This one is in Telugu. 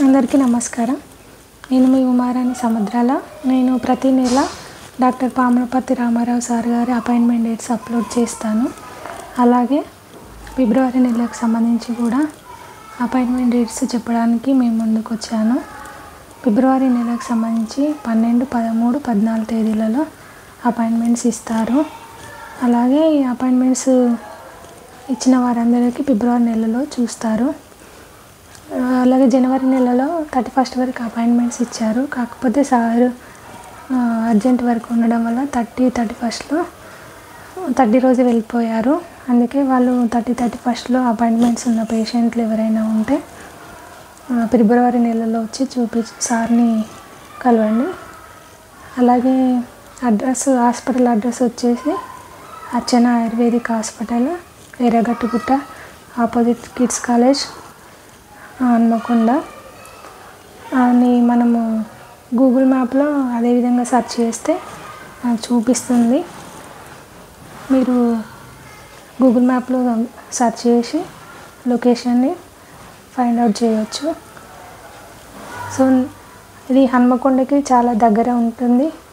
అందరికీ నమస్కారం. నేను మీ ఉమారాణి సముద్రాల. నేను ప్రతి నెల డాక్టర్ పాములపర్తి రామారావు సార్ గారి అపాయింట్మెంట్ డేట్స్ అప్లోడ్ చేస్తాను. అలాగే ఫిబ్రవరి నెలకు సంబంధించి కూడా అపాయింట్మెంట్ డేట్స్ చెప్పడానికి మేము ముందుకు వచ్చాను. ఫిబ్రవరి నెలకు సంబంధించి 12, 13, 14 తేదీలలో అపాయింట్మెంట్స్ ఇస్తారు. అలాగే ఈ అపాయింట్మెంట్స్ ఇచ్చిన వారందరికీ ఫిబ్రవరి నెలలో చూస్తారు. అలాగే జనవరి నెలలో 31 వరకు అపాయింట్మెంట్స్ ఇచ్చారు. కాకపోతే సార్ అర్జెంట్ వర్క్ ఉండడం వల్ల 31లో 30 రోజు వెళ్ళిపోయారు. అందుకే వాళ్ళు 31లో అపాయింట్మెంట్స్ ఉన్న పేషెంట్లు ఎవరైనా ఉంటే ఫిబ్రవరి నెలలో వచ్చి సార్ని కలవండి. అలాగే హాస్పిటల్ అడ్రస్ వచ్చేసి అర్చన ఆయుర్వేదిక్ హాస్పిటల్, ఎర్రగట్టు గుట్ట, ఆపోజిట్ కిడ్స్ కాలేజ్, హన్మకొండ అని మనము గూగుల్ మ్యాప్లో అదేవిధంగా సెర్చ్ చేస్తే చూపిస్తుంది. మీరు గూగుల్ మ్యాప్లో సెర్చ్ చేసి లొకేషన్ని ఫైండ్ అవుట్ చేయవచ్చు. సో ఇది హన్మకొండకి చాలా దగ్గర ఉంటుంది.